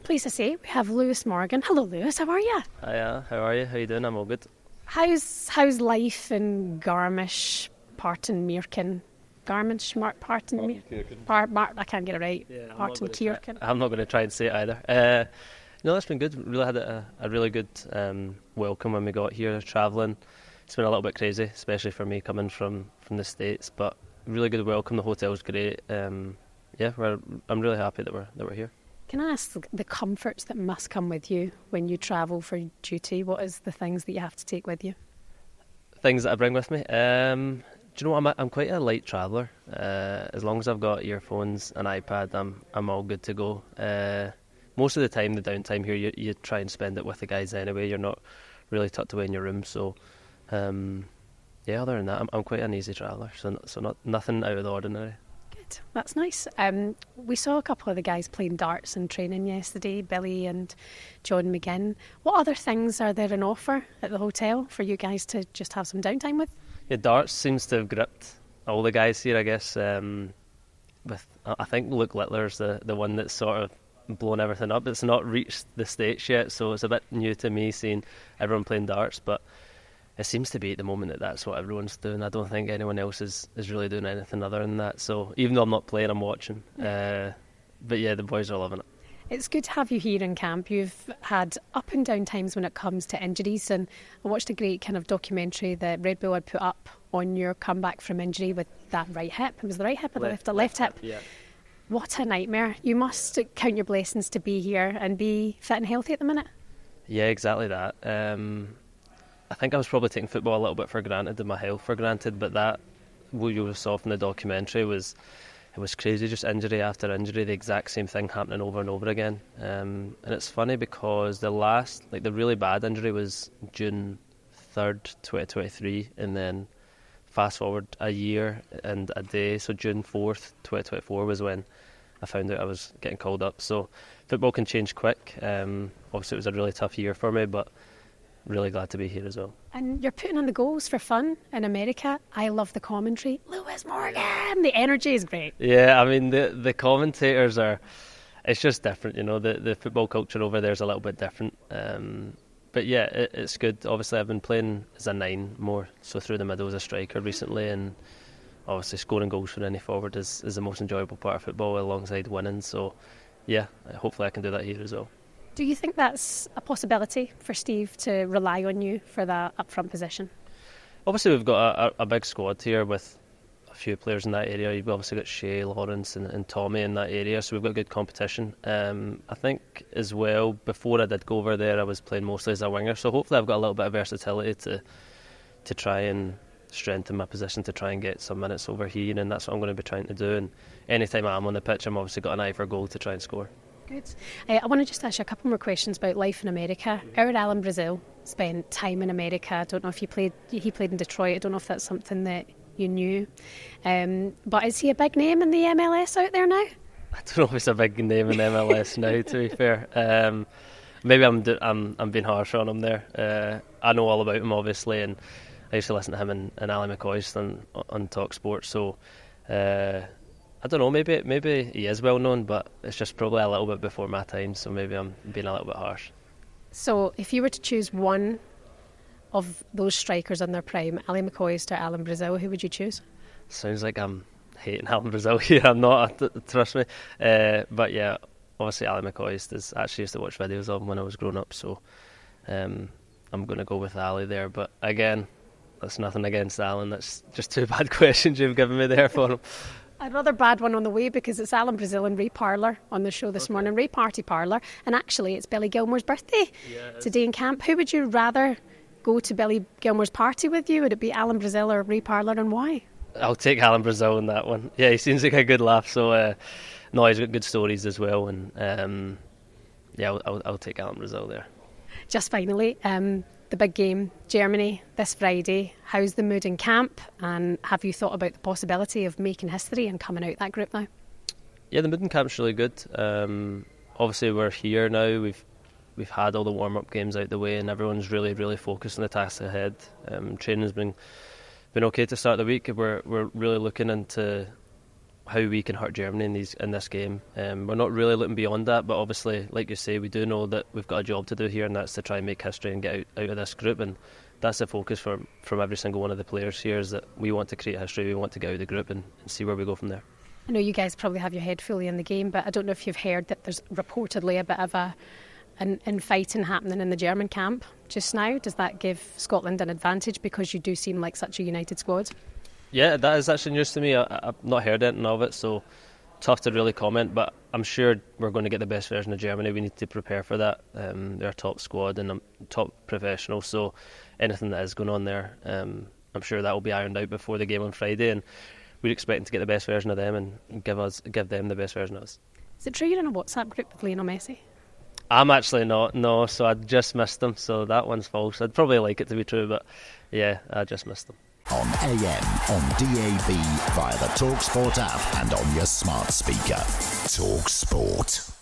pleased to say we have Lewis Morgan. Hello, Lewis. How are you? Hiya, how are you? How you doing? I'm all good. How's life in Garmisch, Parton-Meerkin? Garmisch, I can't get it right. Yeah, Parton-Kierken. I'm not going to try and say it either. No, it's been good. We really had a really good welcome when we got here travelling. It's been a little bit crazy, especially for me coming from the States, but really good welcome. The hotel's great. I'm really happy that we're here. Can I ask the comforts that must come with you when you travel for duty? What is the things that you have to take with you? Things that I bring with me? Do you know what? I'm quite a light traveller. As long as I've got earphones and iPad, I'm all good to go. Most of the time, the downtime here, you try and spend it with the guys anyway. You're not really tucked away in your room, so other than that, I'm quite an easy traveller, so nothing out of the ordinary. Good, that's nice. We saw a couple of the guys playing darts and training yesterday, Billy and John McGinn. What other things are there on offer at the hotel for you guys to just have some downtime with? Yeah, darts seems to have gripped all the guys here, I guess. I think Luke Littler's the one that's sort of blown everything up. It's not reached the States yet, so it's a bit new to me seeing everyone playing darts, but it seems to be at the moment that's what everyone's doing. I don't think anyone else is really doing anything other than that. So even though I'm not playing, I'm watching. But yeah, the boys are loving it. It's good to have you here in camp. You've had up and down times when it comes to injuries, and I watched a great kind of documentary that Red Bull had put up on your comeback from injury with that right hip. It was the right hip or the left hip? Yeah. What a nightmare. You must count your blessings to be here and be fit and healthy at the minute. Yeah, exactly that. I think I was probably taking football a little bit for granted and my health for granted, but that, what you saw from the documentary, was crazy, just injury after injury, the exact same thing happening over and over again. And it's funny because the really bad injury was June 3rd, 2023, and then fast forward a year and a day, so June 4th, 2024 was when I found out I was getting called up. So football can change quick. Obviously it was a really tough year for me, but really glad to be here as well. And you're putting on the goals for fun in America. I love the commentary. Lewis Morgan, the energy is great. Yeah, I mean the commentators it's just different, you know. The football culture over there is a little bit different. But yeah, it's good. Obviously I've been playing as a 9 more, so through the middle as a striker recently, and obviously scoring goals for any forward is the most enjoyable part of football alongside winning. So yeah, hopefully I can do that here as well. Do you think that's a possibility for Steve to rely on you for that up-front position? Obviously we've got a big squad here with a few players in that area. You've obviously got Shea, Lawrence and Tommy in that area, so we've got good competition. I think as well, before I did go over there, I was playing mostly as a winger, so hopefully I've got a little bit of versatility to try and strengthen my position, to try and get some minutes over here, and that's what I'm going to be trying to do. And anytime I'm on the pitch, I'm obviously got an eye for goal to try and score. Good. I want to just ask you a couple more questions about life in America. Our Alan Brazil spent time in America. I don't know if he played in Detroit. I don't know if that's something that you knew. But is he a big name in the MLS out there now? I don't know if he's a big name in MLS now, to be fair. Maybe I'm being harsh on him there. I know all about him, obviously, and I used to listen to him and Ali McCoist on Talk Sport, so I don't know, maybe he is well known, but it's just probably a little bit before my time, so maybe I'm being a little bit harsh. So if you were to choose one of those strikers in their prime, Ali McCoist or Alan Brazil, who would you choose? Sounds like I'm hating Alan Brazil here. I'm not, trust me. But yeah, obviously Ali McCoist is actually used to watch videos of him when I was growing up, so I'm going to go with Ali there. But again, that's nothing against Alan. That's just 2 bad questions you've given me there for him. Another bad one on the way, because it's Alan Brazil and Ray Parlour on the show this morning. Ray Party Parlour, and actually it's Billy Gilmour's birthday today in camp. Who would you rather go to Billy Gilmour's party with you? Would it be Alan Brazil or Ray Parlour, and why? I'll take Alan Brazil in that one. Yeah, he seems like a good laugh, so no, he's got good stories as well, and I'll take Alan Brazil there. Just finally, the big game, Germany, this Friday. How's the mood in camp, and have you thought about the possibility of making history and coming out that group now? Yeah, the mood in camp's really good. Obviously we're here now, we've had all the warm-up games out the way, and everyone's really, really focused on the task ahead. Training's been okay to start the week. We're really looking into how we can hurt Germany in this game. We're not really looking beyond that, but obviously, like you say, we do know that we've got a job to do here, and that's to try and make history and get out of this group. And that's the focus from every single one of the players here, is that we want to create history, we want to get out of the group and see where we go from there. I know you guys probably have your head fully in the game, but I don't know if you've heard that there's reportedly a bit of an infighting happening in the German camp just now. Does that give Scotland an advantage because you do seem like such a united squad? Yeah, that is actually news to me. I've not heard anything of it, so tough to really comment, but I'm sure we're going to get the best version of Germany. We need to prepare for that. They're a top squad and top professionals, so anything that is going on there, I'm sure that will be ironed out before the game on Friday, and we're expecting to get the best version of them and give them the best version of us. Is it true you're in a WhatsApp group with Lionel Messi? I'm actually not, no, so I just missed them, so that one's false. I'd probably like it to be true, but yeah, I just missed them. On AM, on DAB, via the TalkSport app and on your smart speaker. TalkSport.